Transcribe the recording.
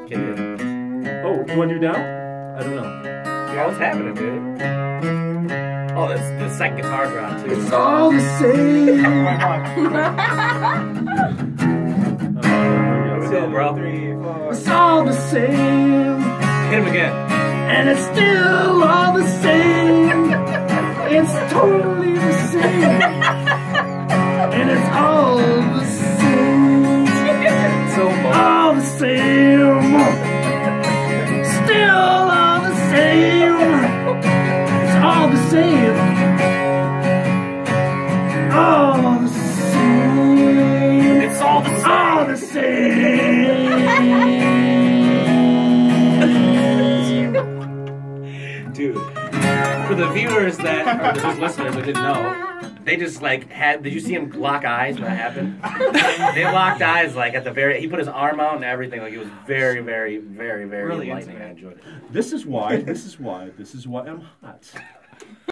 Kaliedo. Oh, you want to do down? I don't know. Yeah, what's happening, dude? Oh, that's the second guitar drop, too. It's all the same. Let's go, bro. 3, 4. It's all the same. Hit him again. And it's still all the same. It's totally the same. And it's all the same. So All the same. Still all the same. It's all the same. All the same. It's all the same. All the same. Dude, for the viewers that, or the just listeners that didn't know, they just like had, did you see him lock eyes when that happened? They locked eyes like at the very, he put his arm out and everything, like it was very, very, very, very Really enlightening. intimate. I enjoyed it. This is why I'm hot.